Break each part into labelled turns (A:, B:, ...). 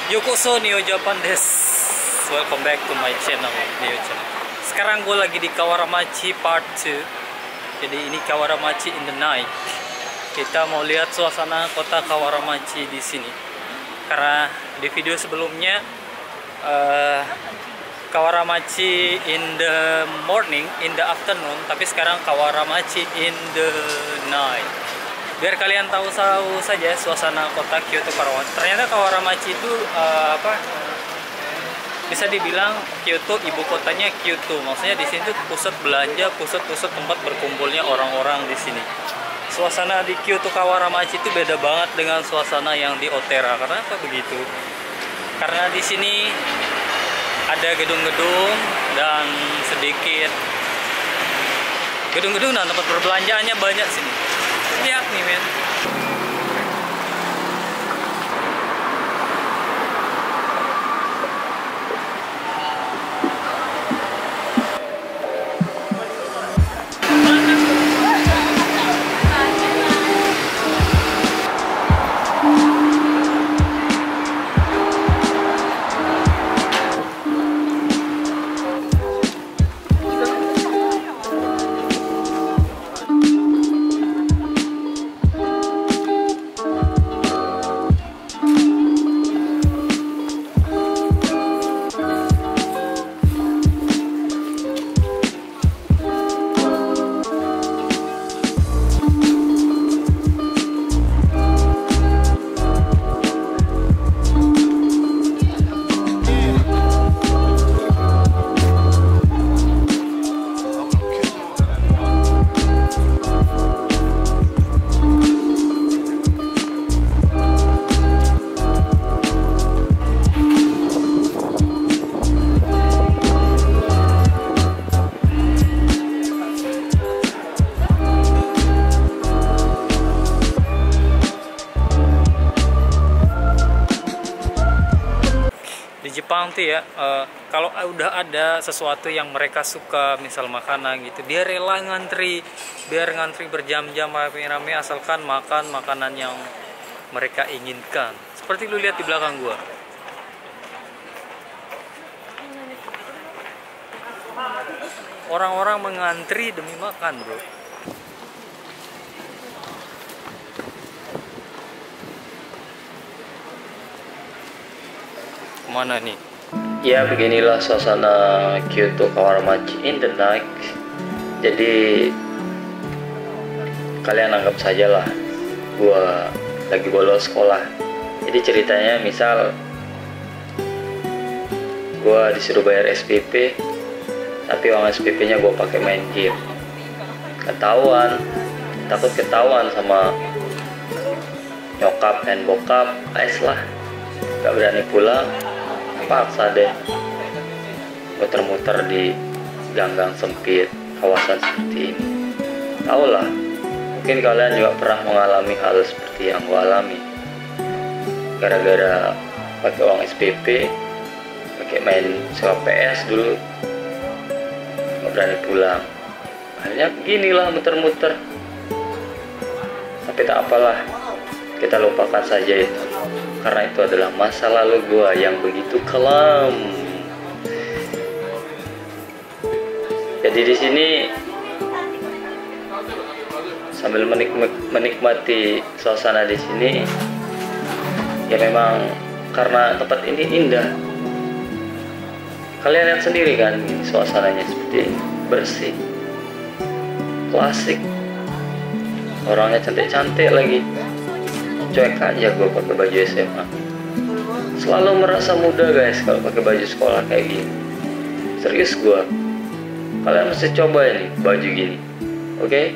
A: Yokoso Neo Japan des. Welcome back to my channel, Neo Channel. Sekarang gue lagi di Kawaramachi Part 2. Jadi ini Kawaramachi in the night. Kita mau lihat suasana kota Kawaramachi di sini. Karena di video sebelumnya Kawaramachi in the morning, in the afternoon, tapi sekarang Kawaramachi in the night. Biar kalian tahu saja suasana kota Kyoto Kawaramachi. Ternyata Kawaramachi itu bisa dibilang Kyoto, ibu kotanya Kyoto. Maksudnya di sini tuh pusat belanja, pusat tempat berkumpulnya orang-orang di sini. Suasana di Kyoto Kawaramachi itu beda banget dengan suasana yang di Otera. Karena apa begitu? Karena di sini ada gedung-gedung dan sedikit gedung-gedung dan tempat perbelanjaannya banyak sini. Lihat nih men. Jepang tuh ya, kalau udah ada sesuatu yang mereka suka, misal makanan gitu, dia rela ngantri, biar ngantri berjam-jam rame-rame asalkan makan makanan yang mereka inginkan. Seperti lu lihat di belakang gua. Orang-orang mengantri demi makan, bro. Mana nih? Ya beginilah suasana Kyoto Kawaramachi in the night. Jadi kalian anggap saja lah gua lagi bolos sekolah. Jadi ceritanya misal gua disuruh bayar SPP, tapi uang SPP nya gua pakai main game. Takut ketahuan sama nyokap dan bokap, ais lah, gak berani pulang. Paksa deh muter-muter di gang-gang sempit kawasan seperti ini. Tahu lah, mungkin kalian juga pernah mengalami hal seperti yang gua alami. Gara-gara pakai uang SPP, pakai main sewa PS dulu, nggak berani pulang. Akhirnya ginilah muter-muter. Tapi tak apalah, kita lupakan saja itu. Karena itu adalah masa lalu gua yang begitu kelam. Jadi di sini sambil menikmati suasana di sini, ya memang karena tempat ini indah. Kalian lihat sendiri kan, suasananya seperti ini, bersih, klasik, orangnya cantik-cantik lagi. Cuek aja gue pakai baju SMA. Selalu merasa muda guys kalau pakai baju sekolah kayak gini. Serius gue. Kalian mesti coba ini baju gini. Oke?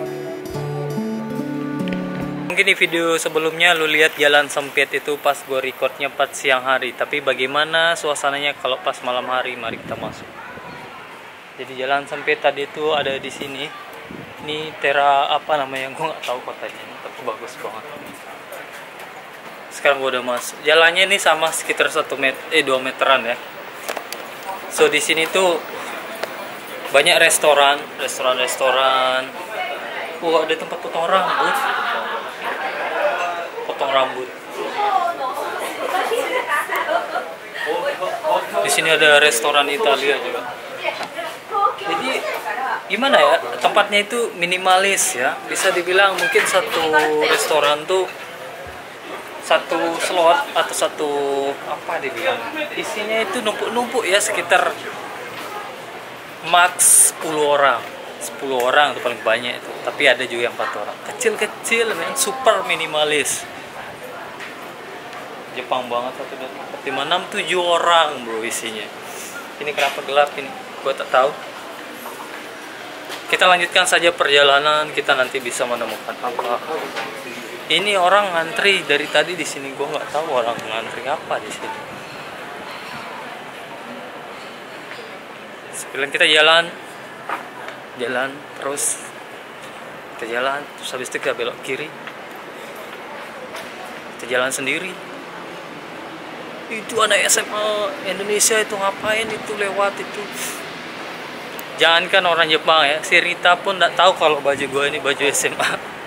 A: Mungkin di video sebelumnya lu lihat jalan sempit itu pas gue recordnya pas siang hari. Tapi bagaimana suasananya kalau pas malam hari? Mari kita masuk. Jadi jalan sempit tadi itu ada di sini. Ini Tera apa namanya? Gue nggak tahu kotanya. Tapi bagus banget. Sekarang gue udah masuk. Jalannya ini sama sekitar 2 meteran ya. So di sini tuh banyak restoran. Wah, ada tempat potong rambut. Potong rambut. Di sini ada restoran Italia juga. Jadi gimana ya, tempatnya itu minimalis ya. Bisa dibilang mungkin satu restoran tuh satu slot atau satu apa dibilang, isinya itu numpuk-numpuk ya, sekitar max 10 orang. 10 orang itu paling banyak itu, tapi ada juga yang 4 orang. Kecil-kecil men, super minimalis. Jepang banget, 1, 2, 3, 4, 5, 6, 7 orang bro isinya. Ini kenapa gelap ini? Gua tak tahu. Kita lanjutkan saja perjalanan, kita nanti bisa menemukan apa. Ini orang ngantri dari tadi di sini, gue nggak tahu orang ngantri apa di sini. Sebelum kita jalan terus, kita jalan terus habis itu kita belok kiri, kita jalan sendiri. Itu anak SMA Indonesia itu ngapain itu lewat itu? Jangankan orang Jepang ya, si Rita pun nggak tahu kalau baju gue ini baju SMA.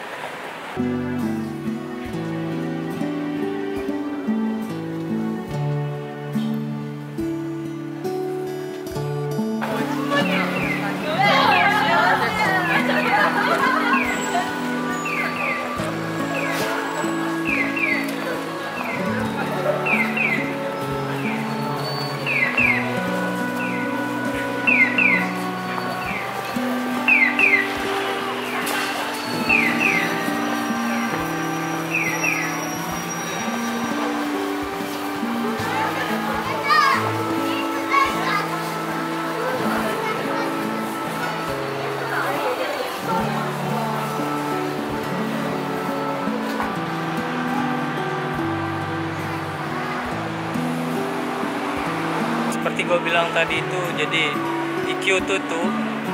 A: Seperti gue bilang tadi itu, jadi di Kyoto tuh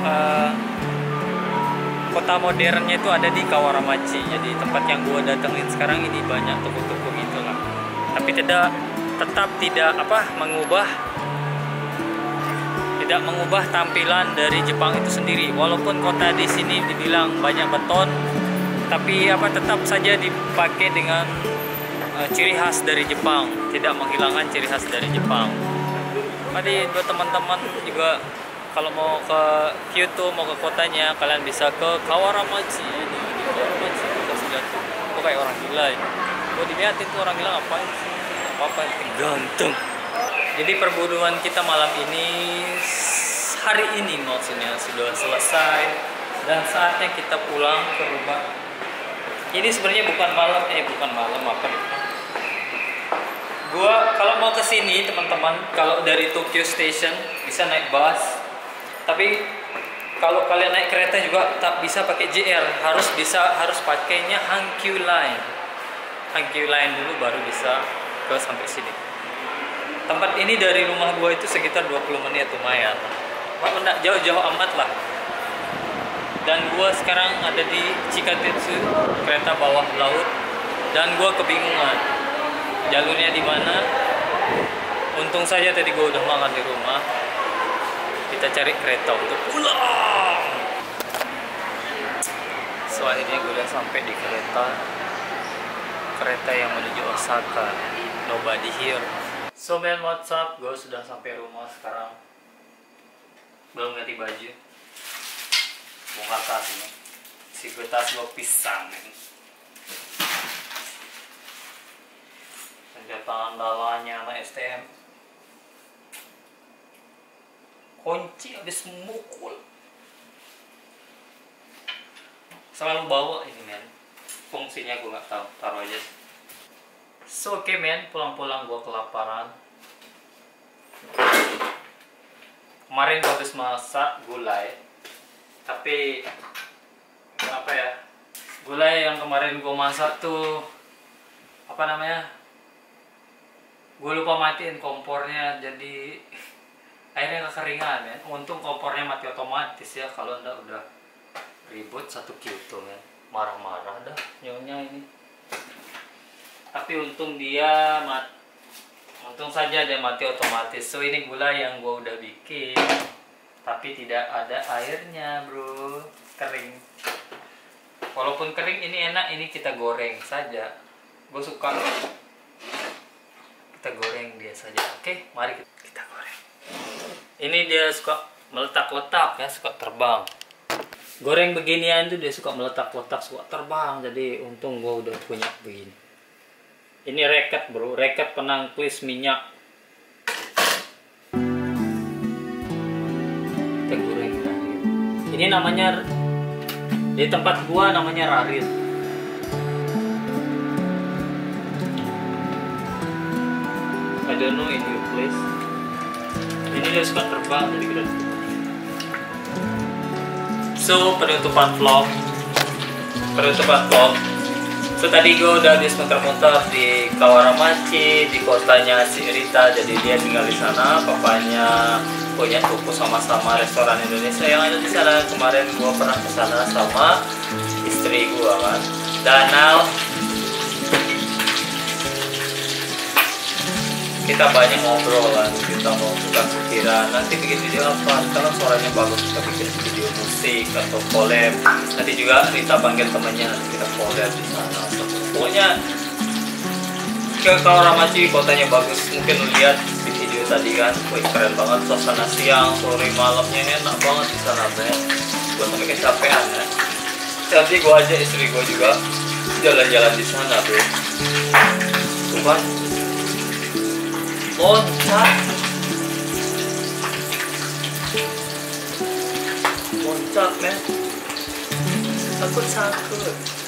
A: kota modernnya itu ada di Kawaramachi. Jadi tempat yang gue datengin sekarang ini banyak toko-toko gitu lah. Tapi tetap tidak mengubah tampilan dari Jepang itu sendiri. Walaupun kota di sini dibilang banyak beton, tapi tetap saja dipakai dengan ciri khas dari Jepang, tidak menghilangkan ciri khas dari Jepang. Tadi buat teman-teman juga kalau mau ke Kyoto, mau ke kotanya, kalian bisa ke Kawaramachi. Di Kawaramachi kita lihat tuh, kok kayak orang gila ya. Gue dilihatin tuh orang gila ngapain sih? Apa-apa yang ganteng. Jadi perburuan kita malam ini, hari ini maksudnya sudah selesai dan saatnya kita pulang ke rumah. Ini sebenarnya bukan malam apa? Gua kalau mau ke sini teman-teman, kalau dari Tokyo Station bisa naik bus. Tapi kalau kalian naik kereta juga tak bisa pakai JR, harus pakainya Hankyu Line. Hankyu Line dulu baru bisa sampai sini. Tempat ini dari rumah gua itu sekitar 20 menit lumayan. Enggak jauh-jauh amat lah. Dan gua sekarang ada di Chikatetsu, kereta bawah laut, dan gua kebingungan jalurnya di mana. Untung saja tadi gue udah makan di rumah. Kita cari kereta untuk pulang. So akhirnya gue udah sampai di kereta yang menuju Osaka. Nobody here. So man, what's up? Gue sudah sampai rumah sekarang. Belum ganti baju. Bongkar tas ini. Si gue tas gue pisang nih. Senjata andalanya anak STM, kunci habis mukul, selalu bawa ini men. Fungsinya gue nggak tahu, taruh aja. So oke men, pulang-pulang gue kelaparan. Kemarin gue habis masak gulai, tapi apa ya, gulai yang kemarin gue masak tuh gue lupa matiin kompornya, jadi akhirnya kekeringan ya. Untung kompornya mati otomatis ya, kalau enggak udah ribut satu Kyoto ya. Marah-marah dah nyonya ini. Tapi untung saja dia mati otomatis. So ini gula yang gue udah bikin, tapi tidak ada airnya bro, kering. Walaupun kering ini enak, ini kita goreng saja. Gue suka kita goreng dia saja. Oke, mari kita goreng. Ini dia suka meletak-letak ya, suka terbang. Goreng beginian tuh dia suka meletak-letak, suka terbang. Jadi untung gua udah punya begini. Ini reket bro, reket penangklis minyak. Kita goreng rarit. Ini namanya, di tempat gua namanya rarit. I don't know in your place. Ini dia suka terbang, jadi kita so penutupan vlog. So tadi gue udah habis muter-muter di Kawaramachi, di kotanya si Rita. Jadi dia tinggal di sana, papanya punya toko sama-sama restoran Indonesia yang ada di sana. Kemarin gue pernah ke sana sama istri gue kan. Dan now kita banyak ngobrol kan, kita mau buka pikiran nanti bikin video apa, kalau suaranya bagus kita bikin video musik atau collab. Nanti juga Rita panggil temannya, nanti kita collab di sana. Pokoknya ke Kawaramachi, kotanya bagus. Mungkin lu lihat di video tadi kan, wih keren banget, suasana siang, sore, malamnya enak banget di sana ya. Gue sampai kecapean ya. Nanti gue aja istri gue juga jalan-jalan di sana bro. Tuh kan, loncat men, aku takut.